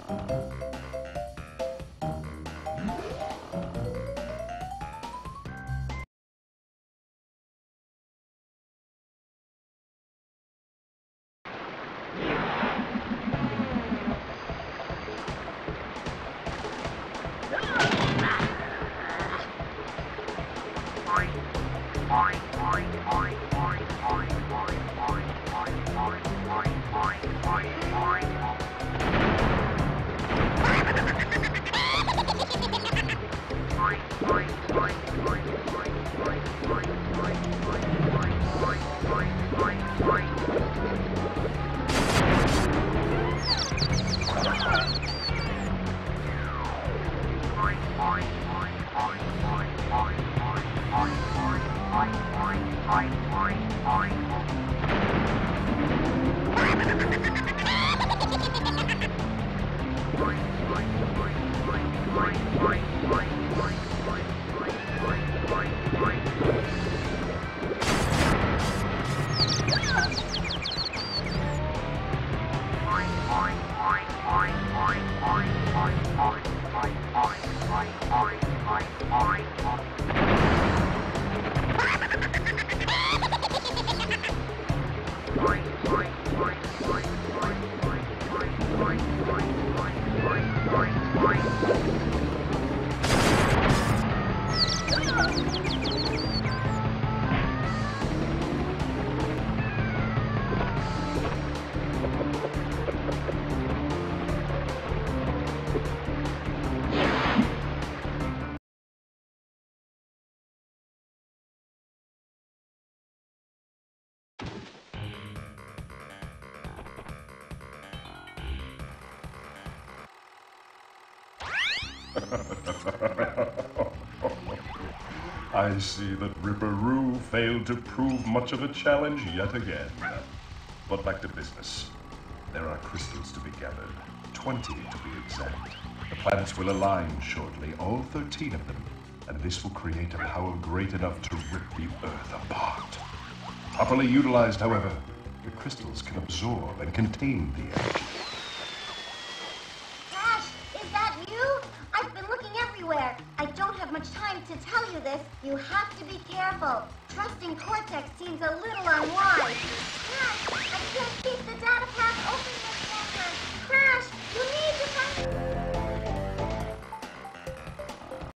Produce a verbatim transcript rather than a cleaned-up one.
I see that Ripperoo failed to prove much of a challenge yet again. But back to business. There are crystals to be gathered, twenty to be exact. The planets will align shortly, all thirteen of them, and this will create a power great enough to rip the Earth apart. Properly utilized, however, the crystals can absorb and contain the energy. Crash, is that you? I've been looking everywhere. I don't have much time to tell you this. You have to be careful. Trusting Cortex seems a little unwise. Crash, I can't keep the data path open much longer. Crash, you need to find...